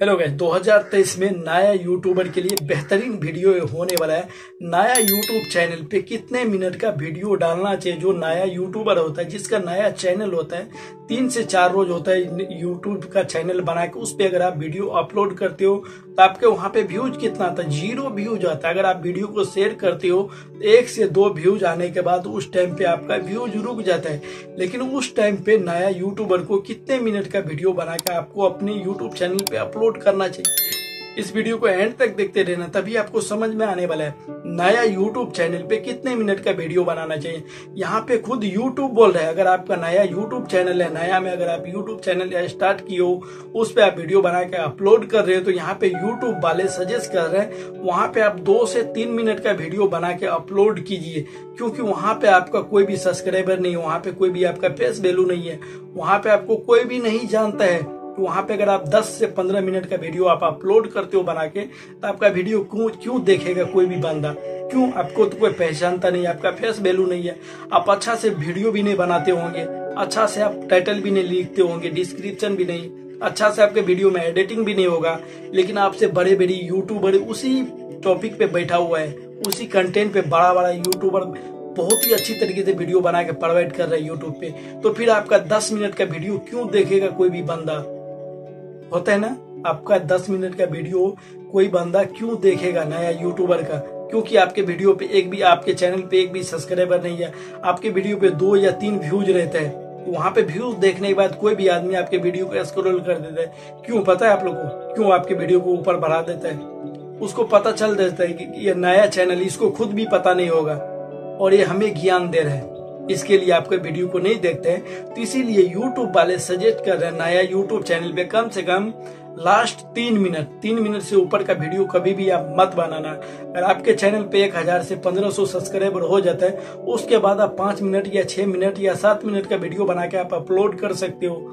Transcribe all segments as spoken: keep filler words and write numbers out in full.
Hello guys, दो हज़ार तेईस में नया यूट्यूबर के लिए बेहतरीन वीडियो होने वाला है। नया यूट्यूब चैनल पे कितने मिनट का वीडियो डालना चाहिए। जो नया यूट्यूबर होता है, जिसका नया चैनल होता है, तीन से चार रोज होता है यूट्यूब का चैनल बना के उस पे अगर आप वीडियो अपलोड करते हो तो आपके वहां पे व्यूज कितना आता है? जीरो व्यूज आता है। अगर आप वीडियो को शेयर करते हो तो एक से दो व्यूज आने के बाद उस टाइम पे आपका व्यूज रुक जाता है। लेकिन उस टाइम पे नया यूट्यूबर को कितने मिनट का वीडियो बना के आपको अपने यूट्यूब चैनल पे अपलोड करना चाहिए। इस वीडियो को एंड तक देखते रहना, तभी आपको समझ में आने वाला है नया यूट्यूब चैनल पे कितने मिनट का वीडियो बनाना चाहिए। यहाँ पे खुद यूट्यूब बोल रहा है, अगर आपका नया यूट्यूब चैनल है, नया में अगर आप यूट्यूब चैनल स्टार्ट किए हो, उस पे आप वीडियो बना के अपलोड कर रहे हो, तो यहाँ पे यूट्यूब वाले सजेस्ट कर रहे हैं वहां पे आप दो से तीन मिनट का वीडियो बना के अपलोड कीजिए। क्योंकि वहां पे आपका कोई भी सब्सक्राइबर नहीं है, वहां पे कोई भी आपका फेस वैल्यू नहीं है, वहां पे आपको कोई भी नहीं जानता है। तो वहां पे अगर आप दस से पंद्रह मिनट का वीडियो आप अपलोड करते हो बना के, तो आपका वीडियो क्यों क्यों देखेगा कोई भी बंदा? क्यों? आपको तो कोई पहचानता नहीं, आपका फेस वैल्यू नहीं है, आप अच्छा से वीडियो भी नहीं बनाते होंगे, अच्छा से आप टाइटल भी नहीं लिखते होंगे, डिस्क्रिप्शन भी नहीं, अच्छा से आपके वीडियो में एडिटिंग भी नहीं होगा। लेकिन आपसे बड़े बड़े यूट्यूबर उसी टॉपिक पे बैठा हुआ है, उसी कंटेंट पे बड़ा बड़ा यूट्यूबर बहुत ही अच्छी तरीके से वीडियो बना के प्रोवाइड कर रहा है यूट्यूब पे। तो फिर आपका दस मिनट का वीडियो क्यों देखेगा कोई भी बंदा? होता है ना, आपका दस मिनट का वीडियो कोई बंदा क्यों देखेगा नया यूट्यूबर का? क्योंकि आपके वीडियो पे एक भी, आपके चैनल पे एक भी सब्सक्राइबर नहीं है, आपके वीडियो पे दो या तीन व्यूज रहते हैं। वहां पे व्यूज देखने के बाद कोई भी आदमी आपके वीडियो को स्क्रॉल कर देता है। क्यों? पता है आप लोग को क्यों आपके वीडियो को ऊपर बढ़ा देता है? उसको पता चल देता है कि ये नया चैनल, इसको खुद भी पता नहीं होगा और ये हमें ज्ञान दे रहा है, इसके लिए आपके वीडियो को नहीं देखते हैं। तो इसीलिए यूट्यूब वाले सजेस्ट कर रहे हैं नया यूट्यूब चैनल पे कम से कम लास्ट तीन मिनट तीन मिनट से ऊपर का वीडियो कभी भी आप मत बनाना। अगर आपके चैनल पे एक हजार से पंद्रह सौ सब्सक्राइबर हो जाता है, उसके बाद आप पांच मिनट या छह मिनट या सात मिनट का वीडियो बना के आप अपलोड कर सकते हो।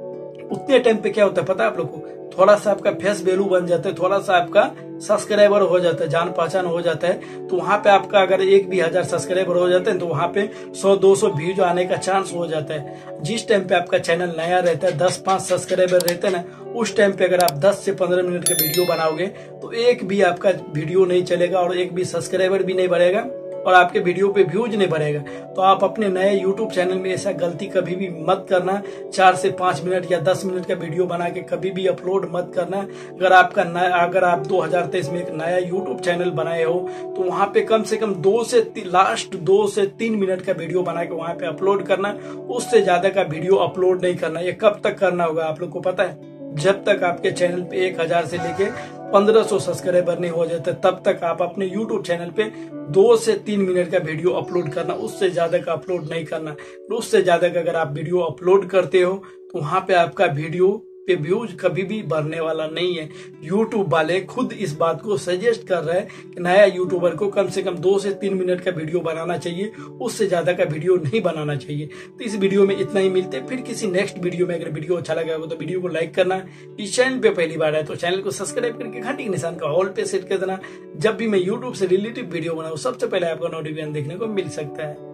उतने टाइम पे क्या होता है पता है आप लोग को? थोड़ा सा आपका फेस वैल्यू बन जाता है, थोड़ा सा आपका सब्सक्राइबर हो जाता है, जान पहचान हो जाता है। तो वहां पे आपका अगर एक भी हजार सब्सक्राइबर हो जाते हैं तो वहां पे सौ दो सौ व्यूज आने का चांस हो जाता है। जिस टाइम पे आपका चैनल नया रहता है, दस पांच सब्सक्राइबर रहते हैं ना, उस टाइम पे अगर आप दस से पंद्रह मिनट का वीडियो बनाओगे तो एक भी आपका वीडियो नहीं चलेगा और एक भी सब्सक्राइबर भी नहीं बढ़ेगा और आपके वीडियो पे व्यूज नहीं बढ़ेगा। तो आप अपने नए यूट्यूब चैनल में ऐसा गलती कभी भी मत करना। चार से पांच मिनट या दस मिनट का वीडियो बना के कभी भी अपलोड मत करना। अगर आपका नया अगर आप दो हज़ार तेईस में एक नया यूट्यूब चैनल बनाए हो तो वहां पे कम से कम दो से लास्ट दो से तीन मिनट का वीडियो बना के वहां पे अपलोड करना। उससे ज्यादा का वीडियो अपलोड नहीं करना। ये कब तक करना होगा आप लोग को पता है? जब तक आपके चैनल पे एक हजार से लेके पंद्रह सौ सब्सक्राइबर नहीं हो जाते, तब तक आप अपने यूट्यूब चैनल पे दो से तीन मिनट का वीडियो अपलोड करना। उससे ज्यादा का अपलोड नहीं करना। उससे ज्यादा का अगर आप वीडियो अपलोड करते हो तो वहां पे आपका वीडियो पे व्यूज कभी भी बढ़ने वाला नहीं है। यूट्यूब वाले खुद इस बात को सजेस्ट कर रहे हैं कि नया यूट्यूबर को कम से कम दो से तीन मिनट का वीडियो बनाना चाहिए, उससे ज्यादा का वीडियो नहीं बनाना चाहिए। तो इस वीडियो में इतना ही, मिलते हैं फिर किसी नेक्स्ट वीडियो में। अगर वीडियो अच्छा लगा हो तो वीडियो को लाइक करना, इस चैनल पे पहली बार है तो चैनल को सब्सक्राइब करके घंटी के निशान का ऑल पे सेट कर देना। जब भी मैं यूट्यूब से रिलेटेड वीडियो बनाऊं सबसे पहले आपको नोटिफिकेशन देखने को मिल सकता है।